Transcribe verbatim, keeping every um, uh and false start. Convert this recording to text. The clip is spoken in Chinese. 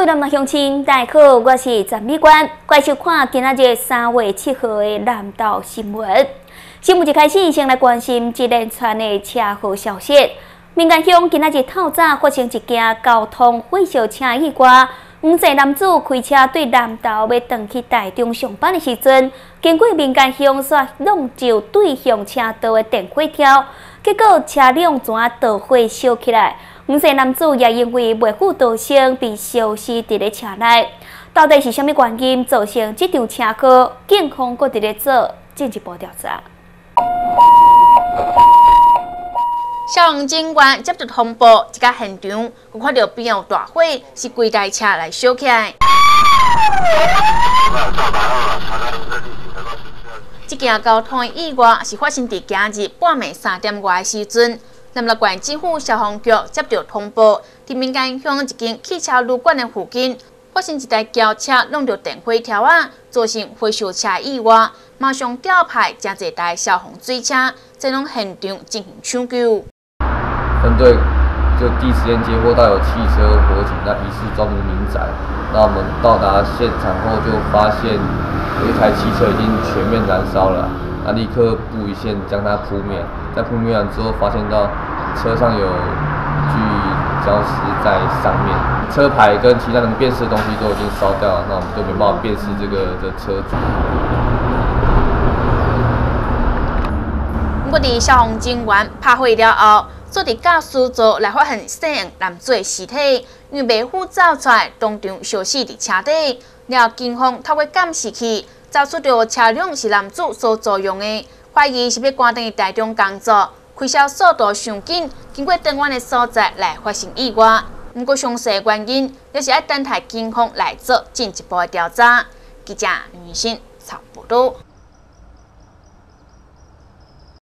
位南南乡亲，大家好，我是陈美娟，欢迎收看今仔日三月七号的南岛新闻。新闻一开始，先来关心一连串的车祸消息。民间乡今仔日透早发生一件交通毁伤车意外，五岁男子开车对南投要转去台中上班的时阵，经过民间乡煞弄就对向车道的电火条，结果车辆全导火烧起来。 五岁男子也因为袂负逃生，被烧死伫咧车内。到底是虾米原因造成这场车祸？警方阁伫咧做进一步调查。 消防警员接到通报，一个现场，佮看到边有大火，是规台车来烧起来。这件交通意外是发生伫今日半暝三点外的时阵。 南投县政府消防局接到通报，伫民间乡一间汽车旅馆的附近发生一台轿车弄到电火条啊，造成火烧车意外，马上调派真侪台消防水车前往现场进行抢救。 分队就第一时间接获到有汽车火警，那疑似撞入民宅。那我们到达现场后，就发现有一台汽车已经全面燃烧了。 那立刻布一线将它扑灭，在扑灭完之后，发现到车上有具焦尸在上面，车牌跟其他能辨识的东西都已经烧掉了，那我们就没办法辨识这个的车主。 我哋消防警员拍火了后，做伫驾驶座来发现姓杨男子的尸体，因为未ful走出来，当场烧死伫车底。了后，警方透过监视器。 查出着车辆是男子所租用的，怀疑是要赶回台中工作，开车速度上紧，经过转弯的所在来发生意外。不过详细原因，也是要等待警方来做进一步的调查。记者林云欣采报道。